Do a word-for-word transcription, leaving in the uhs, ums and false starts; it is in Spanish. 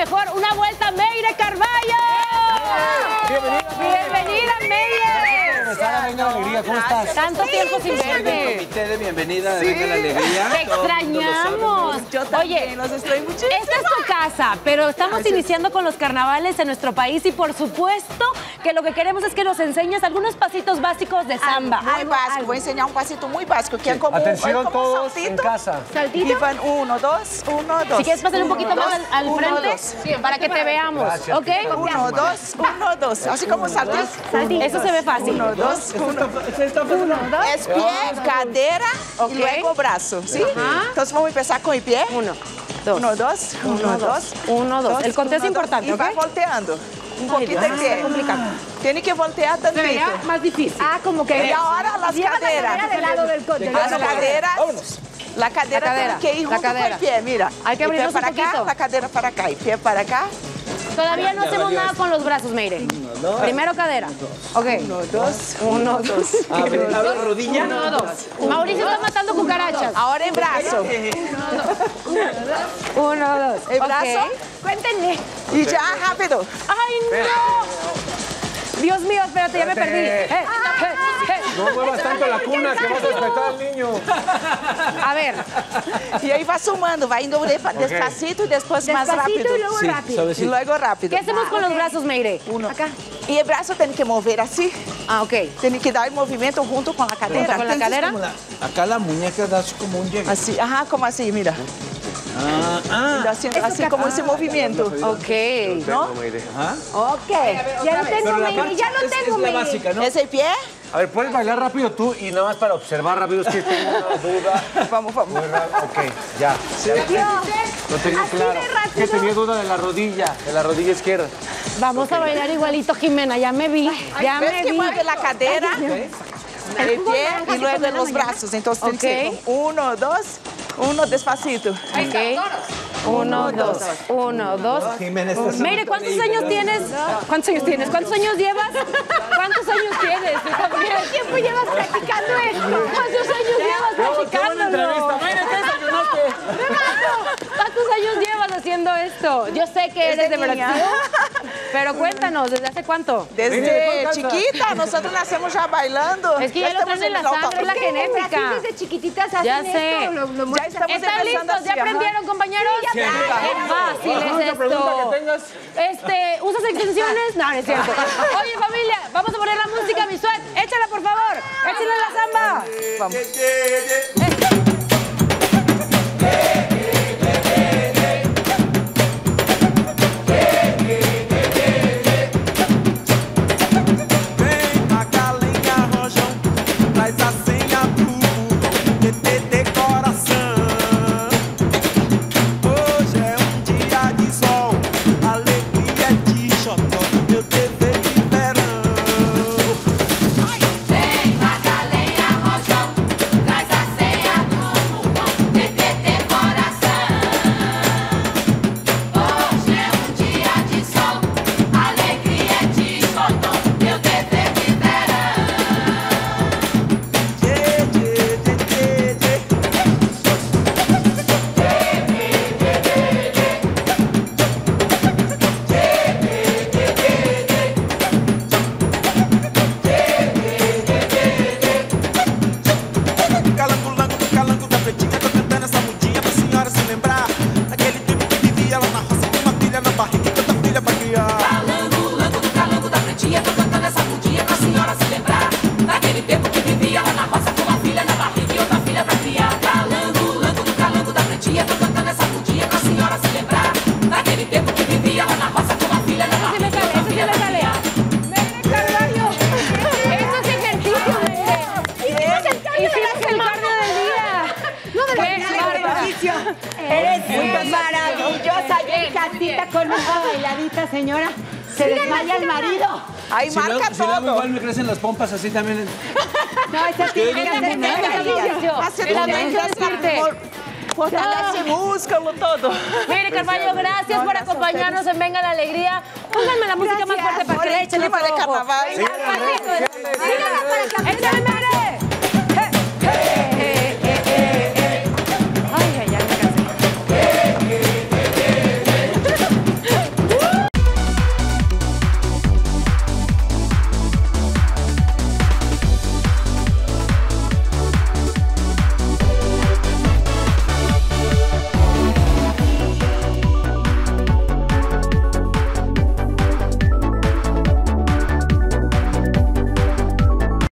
mejor. Una vuelta, Meire Carballo. Bienvenida, Bienvenida, Meire. Venga la Alegría, ¿cómo estás? Tanto tiempo sin verte. Comité de bienvenida de Venga la Alegría. Te extrañamos. Yo también, Oye, los extraño muchísimo. esta es tu casa, pero estamos iniciando con los carnavales en nuestro país y por supuesto que lo que queremos es que nos enseñes algunos pasitos básicos de samba. Muy básico, voy a enseñar un pasito muy básico, que es como, Atención es como un todos saltito. en casa. ¿Saltito? Y van uno, dos, uno, dos. Si quieres pasar un poquito Uno, más dos, al, al uno, frente dos. para que te veamos, Gracias. ¿ok? Uno, dos, uno, dos. Así como saltito. Eso se ve fácil. Uno, dos, uno. Es pie, cadera y luego brazo, ¿sí? Entonces vamos a empezar con el pie. Uno, dos. Uno, dos, uno, dos. Uno, dos. El conteo es uno, dos. importante, Y ¿ok? va volteando. Un Ay, poquito Dios, el pie. está complicado. Tiene que voltear tantito. más difícil. Ah, como que... Y ahora las caderas. del lado del coche. Las caderas. La cadera, La cadera, tiene que ir la junto con cadera. el pie, mira. Hay que El pie abrirnos para un poquito. acá, la cadera para acá, y pie para acá. Todavía no hacemos nada con los brazos, Meire. Primero cadera. Ok. Uno, dos, Uno, dos. Abre la rodilla. Uno, dos. Mauricio está matando cucarachas. Ahora el brazo. Uno, dos. El brazo. Ok. Cuéntenme. Y ya, rápido. ¡Ay, no! Dios mío, espérate, ya me perdí. Eh, eh, eh. No muevas tanto la cuna que vas a despertar al niño. A ver, Y ahí va sumando, va indo de- despacito y después más rápido. y luego rápido. Y luego rápido. ¿Qué hacemos con los brazos, Meire? Uno. Acá. Y el brazo tiene que mover así. Ah, ok. Tiene que dar el movimiento junto con la cadera. ¿Con la cadera? Acá la muñeca da como un llegue. Así, ajá, como así, mira. Ah, ah. Haciendo así como ese movimiento. Ok. ¿No? Ajá. Ok. Ya lo tengo, Pero la Meire. marcha Ya lo es- tengo, es la Meire. básica, ¿no? ¿Es el pie? A ver, ¿puedes bailar rápido tú y nada más para observar rápido? Es que tengo una duda. Vamos, vamos. Muy rápido. Ok, ya. Lo tengo claro. Que tenía duda de la rodilla, de la rodilla izquierda. Vamos a bailar igualito, Jimena. Ya me vi. Ya ¿Ves me que vi. mueve la cadera? El pie y luego los brazos. Entonces tiene que Ok. ser uno, dos, uno despacito. Ok. Uno, dos. Uno, dos. Jimena está Meire, ¿cuántos años tienes? ¿Cuántos años tienes? ¿Cuántos años llevas? ¿Cuántos años tienes? ¿Cuánto tiempo llevas practicando esto? ¿Cuántos años llevas practicándolo? ¿Cuántos años llevas haciendo esto? Yo sé que eres de Desde niña. Veracruz, pero cuéntanos, ¿desde hace cuánto? Desde chiquita, nosotros nacemos ya bailando. Es que ya lo traen en la sangre, es la genética. Desde chiquititas hacen Ya sé. esto. Lo, lo Ya estamos ¿Están empezando listos? así, ¿Ya ajá. aprendieron, compañeros? Sí, Qué fácil es esto. Este, ¿usas extensiones? No, no es cierto. Oye, familia, vamos a poner la música, mi suet. Échala, por favor. Échala la samba. Vamos. Vem Macalenha Rojão, traz a senha pro T T T coração. Hoje é um dia de sol, alegria de xodó, meu T V de verão. Vem Macalenha Rojão, traz a senha do Mugão, T T T coração. Hoje é um dia de sol, alegria de xodó, meu T V de verão. Tchê, tchê, tchê, tchê, tchê. Calango, lango do calango da pretinha, tô cantando essa mudinha pra senhora se lembrar daquele tempo que vivia lá na roça com uma filha na barriga e tanta filha pra criar. Calango, lango do calango da pretinha, tô cantando essa mudinha pra senhora se lembrar daquele tempo que vivia lá na roça com uma filha na barriga e outra filha pra criar. Calango, lango do calango da pretinha, tô cantando essa mudinha pra senhora se lembrar daquele tempo que vivia lá na roça com uma filha na barriga e outra filha pra criar. Eso es ejercicio, Meire. Hicimos el cardio del día. ¡Qué bárbara! Eres maravillosa. En casita con una bailadita, señora. Se desmaya el marido. Ahí Si lo, marca si lo hago todo. igual me crecen las pompas así también. No, esa tiene que hacer ejercicio. Hace Lamento también decirte. fortalece el músculo, todo. Meire Carballo, gracias por acompañarnos en Venga la Alegría. Pónganme la música más fuerte para que le echen el Clima de ojo. carnaval. Venga, al pasito. Síganme para que- Échame